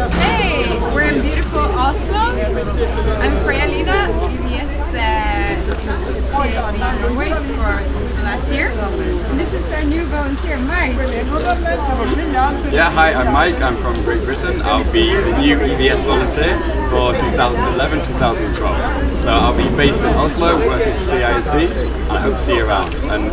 Hey, we're in beautiful Oslo. I'm Freya-Lina, EVS CASB Norway for the last year. And this is our new volunteer, Mike. Yeah, hi, I'm Mike. I'm from Great Britain. I'll be the new EVS volunteer for 2011-2012. So I'll be based in Oslo, working for CISV, and I hope to see you around. And